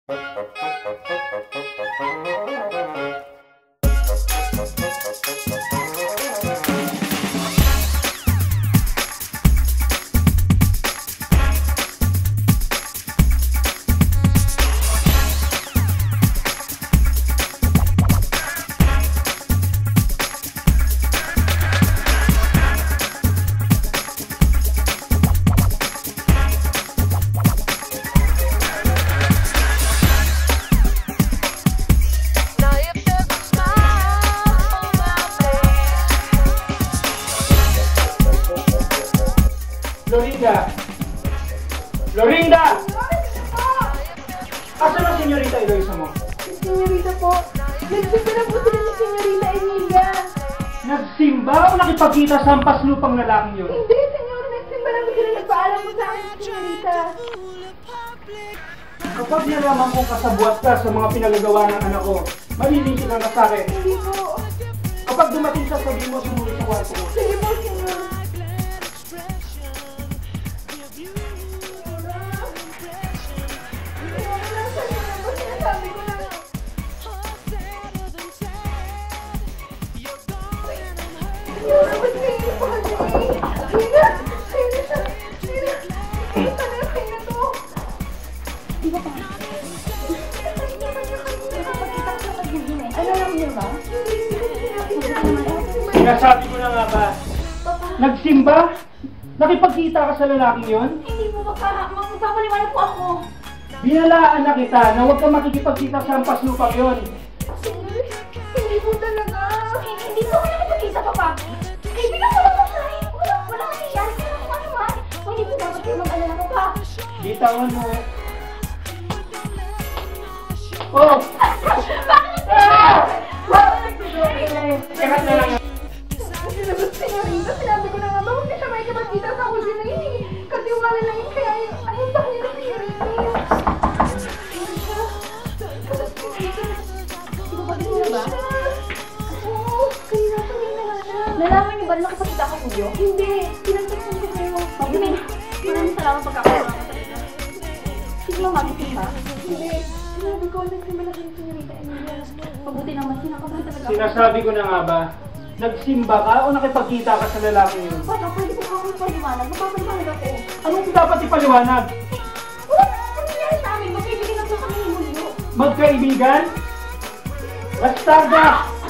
Florinda! Florinda! Asan ang senyorita Eloisa mo? Senyorita po, nagsimba na po sila ni Senyorita Emilia. Nagsimba o nakipagkita sa hampas lupang lalaking yun? Hindi, senyor, nagsimba na po sila. Nagpaalam po sa akin, Senyorita. Kapag nalaman kong kasabuat ka sa mga pinagagawa ng anak ko, malilingkit ka sa akin. Hindi po. Kapag dumating siya, sabihin mo sumunod sa kwarto ko. Sige po, senyor. Sinasabi ko na nga ba? Nagsimba? Nakipagkita ka sa lalaking yun? Hindi po, magpapaliwanag po ako. Binalaan na kita na huwag kang makikipagkita sa hampas lupang yun. Hindi po talaga. Hindi po ako nakipagkita, Papa. Kaibigan ko lang ako. Wala kasi yan. Ano man? Hindi po dapat kayo mag-alala, Papa. Bitawan mo. Oh! Kakat na lang. Sinabi ko na nga ba, huwag na siya may kapagkita sa ako din na yun eh. Katiwala lang yun, kaya yun, anong sa kanya na senyorita? Ipapagin mo na ba? Oo, kaya nasamin na nga na. Nalaman niyo ba na nakapagkita ka, Julio? Hindi, pinagsasabi ko kayo. Maraming salamat pagkakaroon ako talaga. Sige lang, magitin ba? Hindi, sinabi ko, nagsimba na kayo, senyorita Emilia. Mabuti naman, sinakabahan talaga. Sinasabi ko na nga ba? Nagsimba ka o nakipagkita ka sa lalaking yun? Papa, pwede ko kami paliwanag. Magpapaliwanag ako. Anong dapat ipaliwanag? Wala na akong nangyari sa amin. Magkaibigan na po kami ni Julio. Magkaibigan? Bastarda!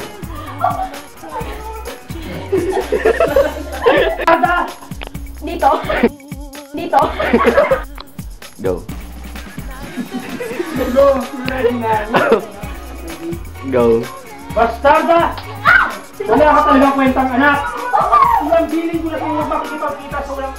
Bastarda! Dito? Dito? Go. Go! Ready na. Go. Bastarda! Wala ka talagang kwentang anak! Ilang biling ko na kayo makikipagkita sa walang...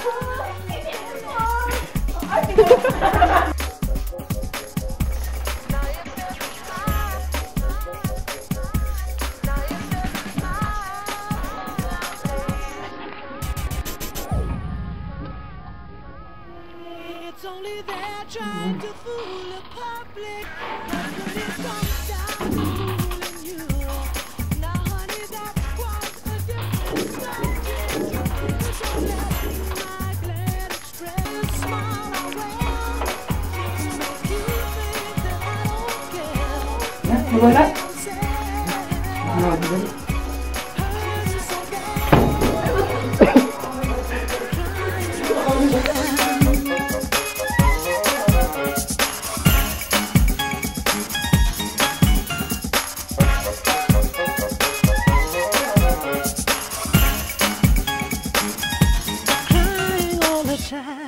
It's only they're trying to fool the public. But when it comes down to fooling you, now honey, that's quite a different subject. So let my glad express smile around to make you think that I don't care. Wala? Crying all the time.